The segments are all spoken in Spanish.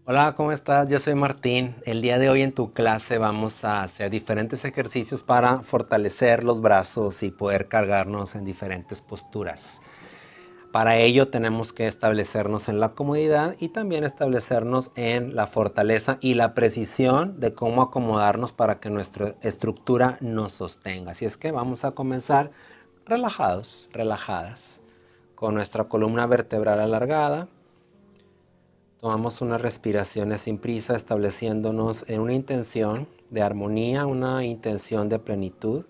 Hola, ¿cómo estás? Yo soy Martín. El día de hoy en tu clase vamos a hacer diferentes ejercicios para fortalecer los brazos y poder cargarnos en diferentes posturas. Para ello tenemos que establecernos en la comodidad y también establecernos en la fortaleza y la precisión de cómo acomodarnos para que nuestra estructura nos sostenga. Así es que vamos a comenzar relajados, relajadas, con nuestra columna vertebral alargada. Tomamos unas respiraciones sin prisa, estableciéndonos en una intención de armonía, una intención de plenitud.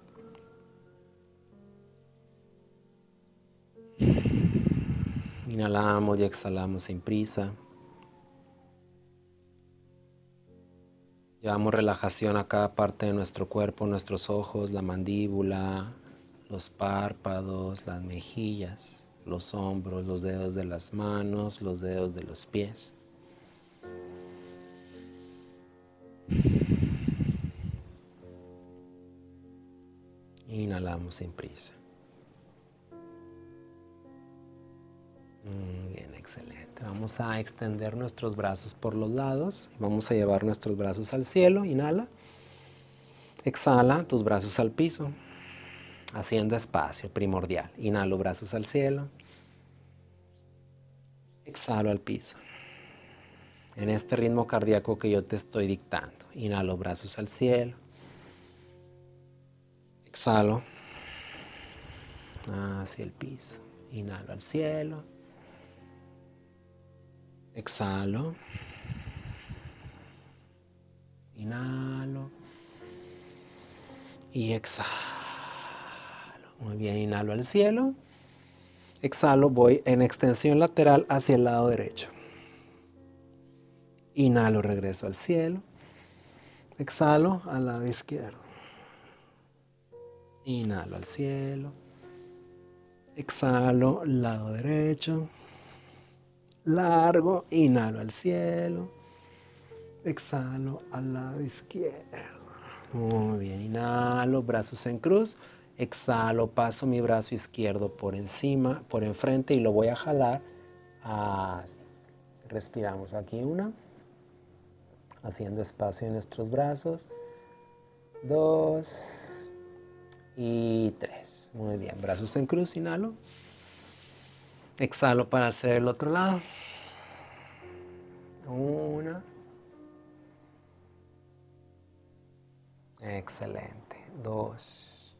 Inhalamos y exhalamos sin prisa. Llevamos relajación a cada parte de nuestro cuerpo, nuestros ojos, la mandíbula, los párpados, las mejillas, los hombros, los dedos de las manos, los dedos de los pies. Inhalamos sin prisa. Muy bien, excelente. Vamos a extender nuestros brazos por los lados. Vamos a llevar nuestros brazos al cielo. Inhala. Exhala, tus brazos al piso. Haciendo espacio, primordial. Inhalo, brazos al cielo. Exhalo al piso. En este ritmo cardíaco que yo te estoy dictando. Inhalo, brazos al cielo. Exhalo hacia el piso. Inhalo al cielo. Exhalo. Inhalo. Y exhalo. Muy bien, inhalo al cielo. Exhalo, voy en extensión lateral hacia el lado derecho. Inhalo, regreso al cielo. Exhalo al lado izquierdo. Inhalo al cielo. Exhalo, lado derecho. Largo, inhalo al cielo. Exhalo al lado izquierdo. Muy bien, inhalo, brazos en cruz. Exhalo, paso mi brazo izquierdo por encima, por enfrente y lo voy a jalar. Así. Respiramos aquí una. Haciendo espacio en nuestros brazos. 2 y 3. Muy bien, brazos en cruz, inhalo. Exhalo para hacer el otro lado. 1. Excelente. 2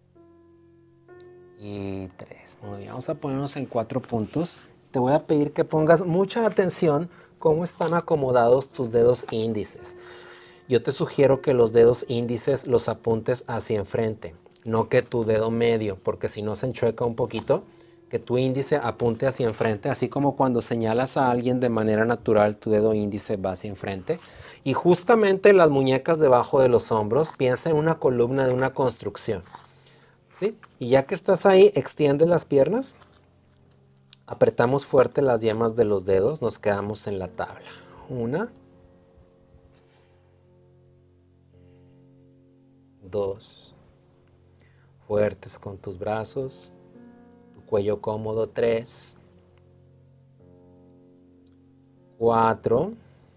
y 3. Muy bien, vamos a ponernos en 4 puntos. Te voy a pedir que pongas mucha atención cómo están acomodados tus dedos índices. Yo te sugiero que los dedos índices los apuntes hacia enfrente, no que tu dedo medio, porque si no se enchueca un poquito. Que tu índice apunte hacia enfrente, así como cuando señalas a alguien de manera natural, tu dedo índice va hacia enfrente. Y justamente las muñecas debajo de los hombros, piensa en una columna de una construcción. ¿Sí? Y ya que estás ahí, extiende las piernas, apretamos fuerte las yemas de los dedos, nos quedamos en la tabla. 1, 2, fuertes con tus brazos, tu cuello cómodo. 3, 4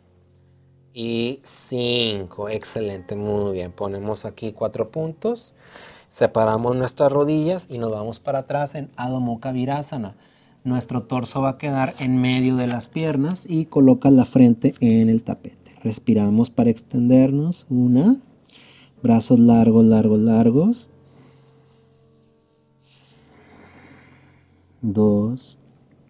y 5. Excelente, muy bien. Ponemos aquí 4 puntos. Separamos nuestras rodillas y nos vamos para atrás en Adho Mukha Virasana. Nuestro torso va a quedar en medio de las piernas y coloca la frente en el tapete. Respiramos para extendernos. 1, brazos largos, largos, largos. 2,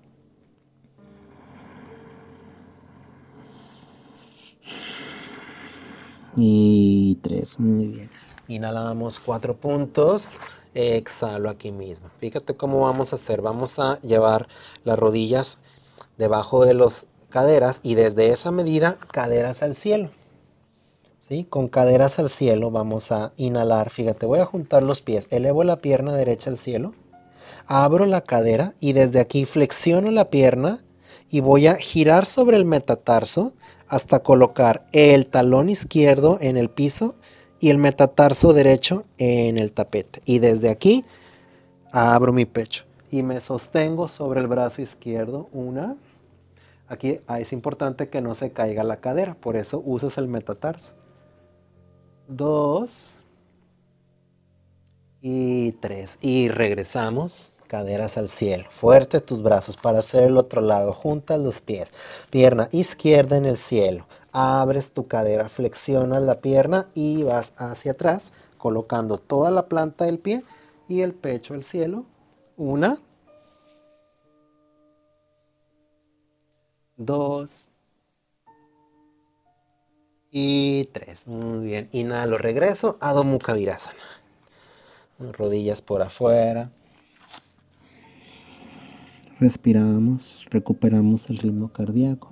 y 3. Muy bien. Inhalamos 4 puntos. Exhalo aquí mismo. Fíjate cómo vamos a hacer. Vamos a llevar las rodillas debajo de las caderas y desde esa medida, caderas al cielo. ¿Sí? Con caderas al cielo vamos a inhalar. Fíjate, voy a juntar los pies. Elevo la pierna derecha al cielo. Abro la cadera y desde aquí flexiono la pierna y voy a girar sobre el metatarso hasta colocar el talón izquierdo en el piso y el metatarso derecho en el tapete. Y desde aquí abro mi pecho y me sostengo sobre el brazo izquierdo. 1, Aquí es importante que no se caiga la cadera, por eso usas el metatarso. 2 y 3. Y regresamos, caderas al cielo. Fuerte tus brazos para hacer el otro lado. Juntas los pies. Pierna izquierda en el cielo. Abres tu cadera, flexionas la pierna y vas hacia atrás, colocando toda la planta del pie y el pecho al cielo. 1, 2 y 3. Muy bien. Inhalo, regreso. Adho Mukha Virasana. Rodillas por afuera. Respiramos, recuperamos el ritmo cardíaco.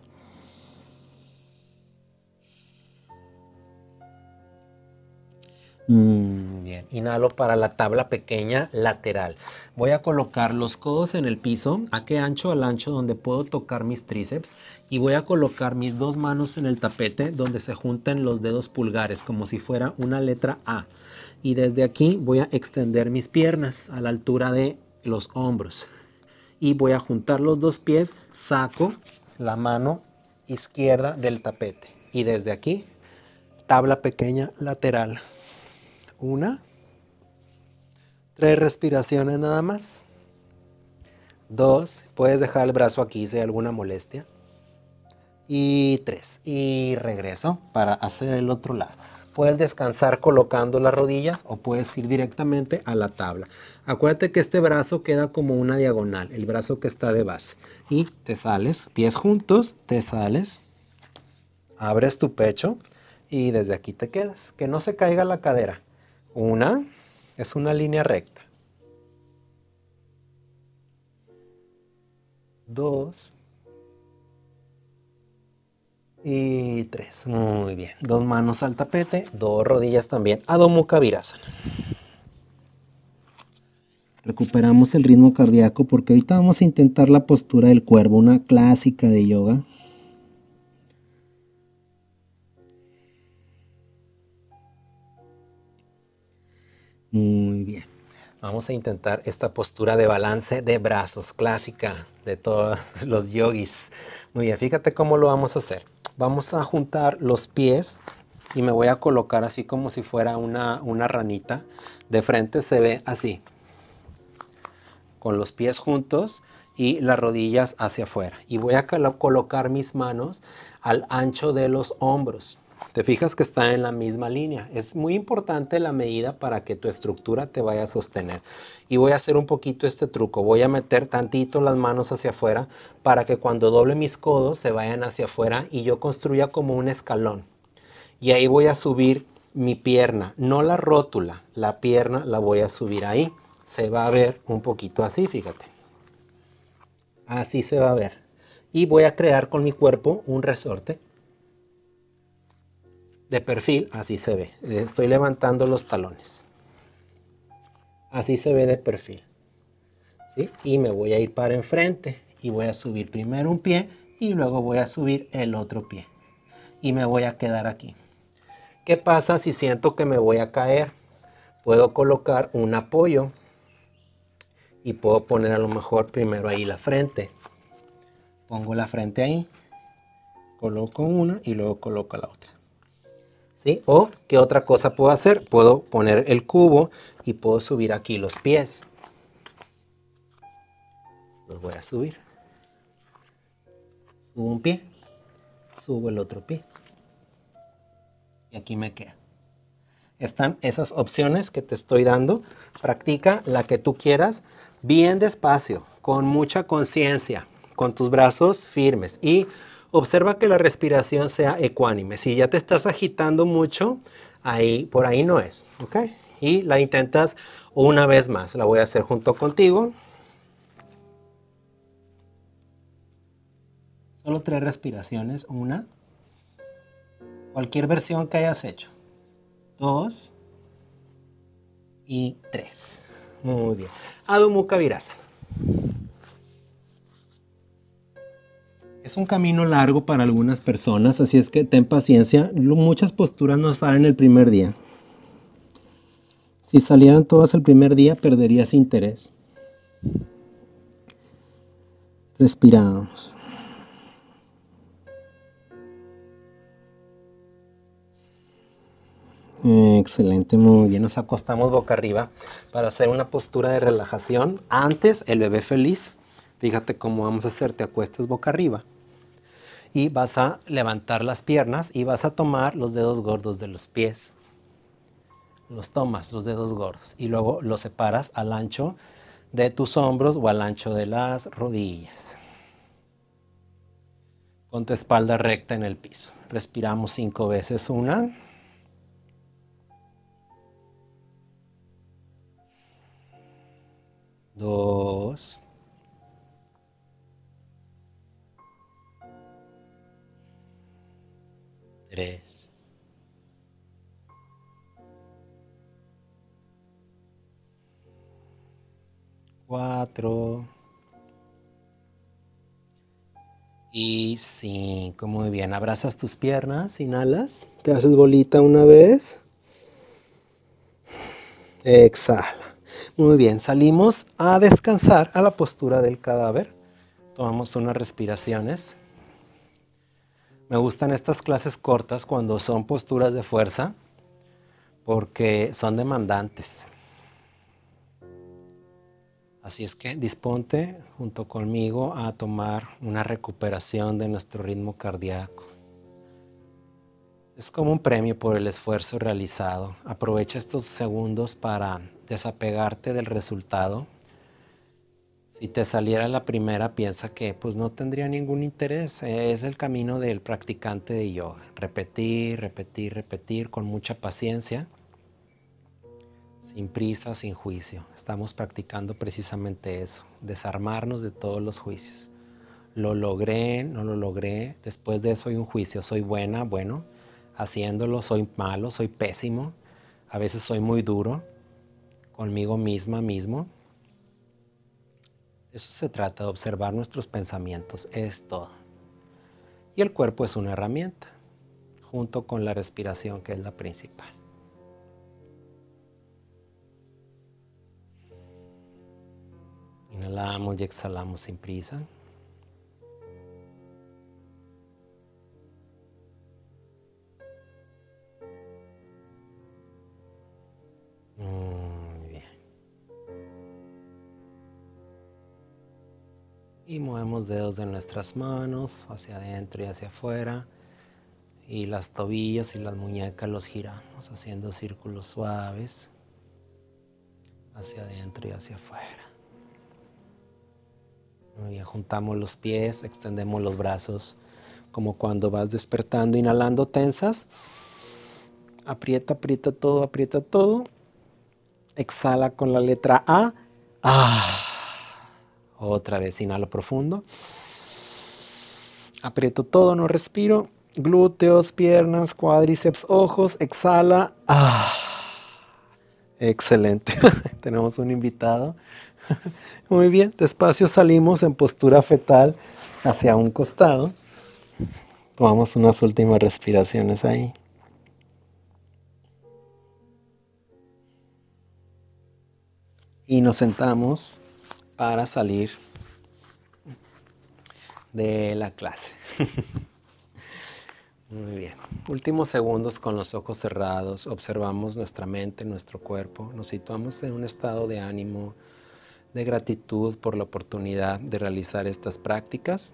Bien, inhalo para la tabla pequeña lateral. Voy a colocar los codos en el piso. ¿A qué ancho? Al ancho donde puedo tocar mis tríceps. Y voy a colocar mis dos manos en el tapete donde se junten los dedos pulgares, como si fuera una letra A. Y desde aquí voy a extender mis piernas a la altura de los hombros. Y voy a juntar los dos pies, saco la mano izquierda del tapete. Y desde aquí, tabla pequeña lateral. 1, 3 respiraciones nada más. 2, puedes dejar el brazo aquí si hay alguna molestia. Y 3, y regreso para hacer el otro lado. Puedes descansar colocando las rodillas o puedes ir directamente a la tabla. Acuérdate que este brazo queda como una diagonal, el brazo que está de base. Y te sales, pies juntos, te sales, abres tu pecho y desde aquí te quedas. Que no se caiga la cadera. 1, es una línea recta. 2 y 3. Muy bien. 2 manos al tapete, 2 rodillas también. Adho Mukha Virasana. Recuperamos el ritmo cardíaco porque ahorita vamos a intentar la postura del cuervo, una clásica de yoga. Muy bien. Vamos a intentar esta postura de balance de brazos, clásica de todos los yogis. Muy bien, fíjate cómo lo vamos a hacer. Vamos a juntar los pies y me voy a colocar así como si fuera una ranita. De frente se ve así, con los pies juntos y las rodillas hacia afuera. Y voy a colocar mis manos al ancho de los hombros. Te fijas que está en la misma línea. Es muy importante la medida para que tu estructura te vaya a sostener. Y voy a hacer un poquito este truco. Voy a meter tantito las manos hacia afuera para que cuando doble mis codos se vayan hacia afuera y yo construya como un escalón. Y ahí voy a subir mi pierna, no la rótula, la pierna la voy a subir ahí. Se va a ver un poquito así, fíjate. Así se va a ver. Y voy a crear con mi cuerpo un resorte. De perfil, así se ve. Estoy levantando los talones. Así se ve de perfil. ¿Sí? Y me voy a ir para enfrente. Y voy a subir primero un pie y luego voy a subir el otro pie. Y me voy a quedar aquí. ¿Qué pasa si siento que me voy a caer? Puedo colocar un apoyo. Y puedo poner a lo mejor primero ahí la frente. Pongo la frente ahí. Coloco una y luego coloco la otra. ¿Sí? O, ¿qué otra cosa puedo hacer? Puedo poner el cubo y puedo subir aquí los pies. Los voy a subir. Subo un pie, subo el otro pie. Y aquí me queda. Están esas opciones que te estoy dando. Practica la que tú quieras, bien despacio, con mucha conciencia, con tus brazos firmes. Y observa que la respiración sea ecuánime. Si ya te estás agitando mucho, por ahí no es. ¿Ok? Y la intentas una vez más. La voy a hacer junto contigo. Solo 3 respiraciones. 1. Cualquier versión que hayas hecho. 2 y 3. Muy bien. Adho Mukha Virasana. Es un camino largo para algunas personas, así es que ten paciencia. Muchas posturas no salen el primer día. Si salieran todas el primer día, perderías interés. Respiramos. Excelente, muy bien. Nos acostamos boca arriba para hacer una postura de relajación. Antes, el bebé feliz. Fíjate cómo vamos a hacer. Te acuestas boca arriba y vas a levantar las piernas y vas a tomar los dedos gordos de los pies. Los tomas, los dedos gordos, y luego los separas al ancho de tus hombros o al ancho de las rodillas. Con tu espalda recta en el piso. Respiramos 5 veces. 1, 2, 3, 4 y 5. Muy bien. Abrazas tus piernas, inhalas, te haces bolita una vez. Exhala. Muy bien, salimos a descansar a la postura del cadáver. Tomamos unas respiraciones. Me gustan estas clases cortas cuando son posturas de fuerza porque son demandantes. Así es que disponte junto conmigo a tomar una recuperación de nuestro ritmo cardíaco. Es como un premio por el esfuerzo realizado. Aprovecha estos segundos para desapegarte del resultado. Si te saliera la primera, piensa que pues no tendría ningún interés. Es el camino del practicante de yoga. Repetir, repetir, repetir con mucha paciencia. Sin prisa, sin juicio. Estamos practicando precisamente eso. Desarmarnos de todos los juicios. Lo logré, no lo logré. Después de eso hay un juicio. Soy buena, bueno. Haciéndolo, soy malo, soy pésimo. A veces soy muy duro. Conmigo misma, mismo. Eso se trata de observar nuestros pensamientos. Es todo. Y el cuerpo es una herramienta. Junto con la respiración, que es la principal. Inhalamos y exhalamos sin prisa. Muy bien. Y movemos dedos de nuestras manos hacia adentro y hacia afuera. Y las tobillas y las muñecas los giramos haciendo círculos suaves hacia adentro y hacia afuera. Muy bien, juntamos los pies, extendemos los brazos como cuando vas despertando, inhalando tensas. Aprieta, aprieta todo, aprieta todo. Exhala con la letra A. Otra vez, inhalo profundo. Aprieto todo, no respiro. Glúteos, piernas, cuádriceps, ojos. Exhala. Excelente. Tenemos un invitado. Muy bien, despacio salimos en postura fetal hacia un costado. Tomamos unas últimas respiraciones ahí. Y nos sentamos para salir de la clase. Muy bien. Últimos segundos con los ojos cerrados. Observamos nuestra mente, nuestro cuerpo. Nos situamos en un estado de ánimo, de gratitud por la oportunidad de realizar estas prácticas.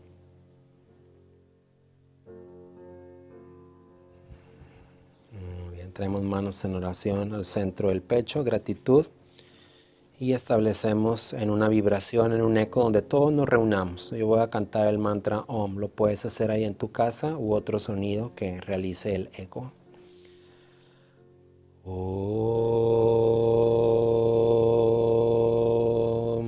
Muy bien. Traemos manos en oración al centro del pecho. Gratitud. Y establecemos en una vibración, en un eco donde todos nos reunamos. Yo voy a cantar el mantra OM. Lo puedes hacer ahí en tu casa u otro sonido que realice el eco. OM.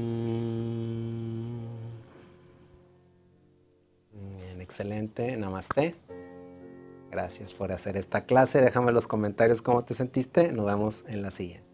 Bien, excelente. Namaste. Gracias por hacer esta clase. Déjame en los comentarios cómo te sentiste. Nos vemos en la siguiente.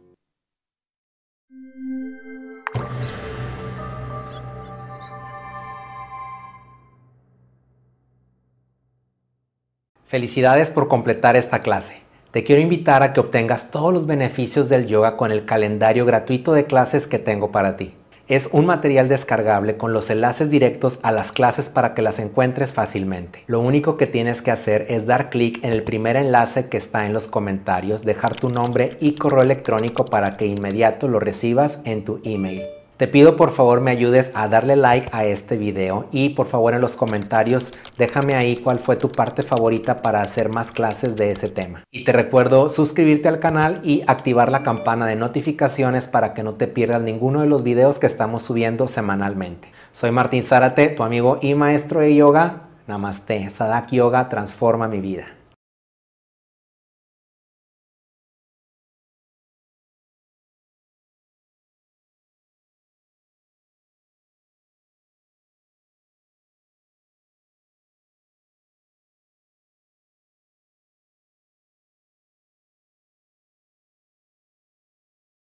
Felicidades por completar esta clase. Te quiero invitar a que obtengas todos los beneficios del yoga con el calendario gratuito de clases que tengo para ti. Es un material descargable con los enlaces directos a las clases para que las encuentres fácilmente. Lo único que tienes que hacer es dar clic en el primer enlace que está en los comentarios, dejar tu nombre y correo electrónico para que inmediato lo recibas en tu email. Te pido por favor me ayudes a darle like a este video y por favor en los comentarios déjame ahí cuál fue tu parte favorita para hacer más clases de ese tema. Y te recuerdo suscribirte al canal y activar la campana de notificaciones para que no te pierdas ninguno de los videos que estamos subiendo semanalmente. Soy Martín Zárate, tu amigo y maestro de yoga. Namaste. Sadak Yoga transforma mi vida.